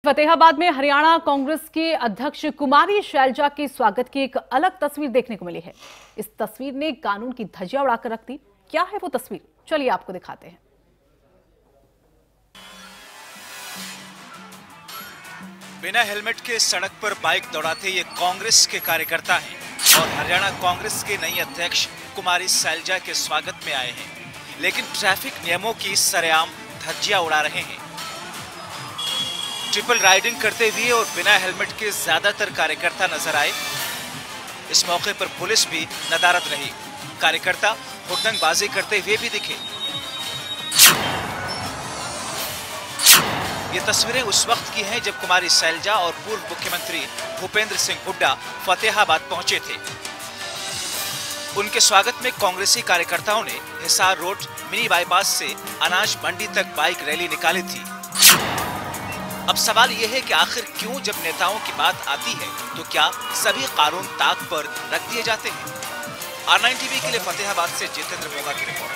फतेहाबाद में हरियाणा कांग्रेस के अध्यक्ष कुमारी शैलजा के स्वागत की एक अलग तस्वीर देखने को मिली है। इस तस्वीर ने कानून की धज्जियां उड़ाकर रख दी। क्या है वो तस्वीर, चलिए आपको दिखाते हैं। बिना हेलमेट के सड़क पर बाइक दौड़ाते ये कांग्रेस के कार्यकर्ता हैं और हरियाणा कांग्रेस के नई अध्यक्ष कुमारी शैलजा के स्वागत में आए हैं, लेकिन ट्रैफिक नियमों की सरेआम धज्जियां उड़ा रहे हैं। ट्रिपल राइडिंग करते हुए और बिना हेलमेट के ज्यादातर कार्यकर्ता नजर आए। इस मौके पर पुलिस भी नदारद रही। कार्यकर्ता हुड़दंगबाजी करते हुए भी दिखे। ये तस्वीरें उस वक्त की हैं जब कुमारी शैलजा और पूर्व मुख्यमंत्री भूपेंद्र सिंह हुड्डा फतेहाबाद पहुंचे थे। उनके स्वागत में कांग्रेसी कार्यकर्ताओं ने हिसार रोड मिनी बाईपास से अनाज मंडी तक बाइक रैली निकाली थी। अब सवाल यह है कि आखिर क्यों जब नेताओं की बात आती है तो क्या सभी कानून ताक पर रख दिए जाते हैं? R9 टीवी के लिए फतेहाबाद से जितेंद्र मोगा की रिपोर्ट।